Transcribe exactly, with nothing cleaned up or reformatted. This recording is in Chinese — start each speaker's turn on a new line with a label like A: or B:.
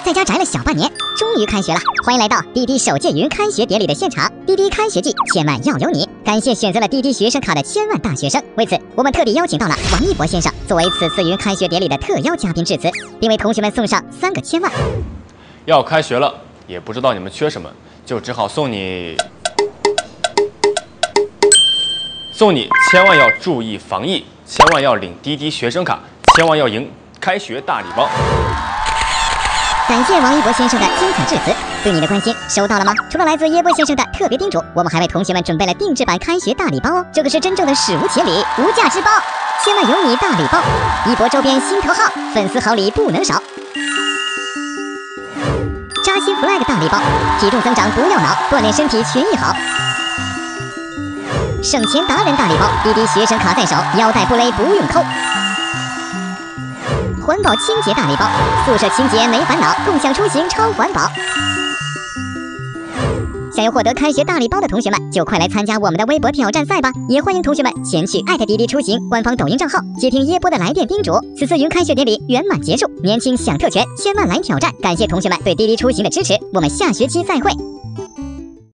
A: 在家宅了小半年，终于开学了。欢迎来到滴滴首届云开学典礼的现场。滴滴开学季，千万要有你！感谢选择了滴滴学生卡的千万大学生。为此，我们特地邀请到了王一博先生，作为此次云开学典礼的特邀嘉宾致辞，并为同学们送上三个千万。
B: 要开学了，也不知道你们缺什么，就只好送你。 送你千万要注意防疫，千万要领滴滴学生卡，千万要赢开学大礼包。
A: 感谢王一博先生的精彩致辞，对你的关心收到了吗？除了来自耶波先生的特别叮嘱，我们还为同学们准备了定制版开学大礼包哦。这个是真正的史无前例、无价之宝，千万有你大礼包，一博周边心头好，粉丝好礼不能少。扎心 flag 大礼包，体重增长不要恼，锻炼身体全益好。 省钱达人大礼包，滴滴学生卡在手，腰带不勒不用扣。环保清洁大礼包，宿舍清洁没烦恼，共享出行超环保。想要获得开学大礼包的同学们，就快来参加我们的微博挑战赛吧！也欢迎同学们前去艾特滴滴出行官方抖音账号，接听耶波的来电叮嘱。此次云开学典礼圆满结束，年轻享特权，千万来挑战！感谢同学们对滴滴出行的支持，我们下学期再会。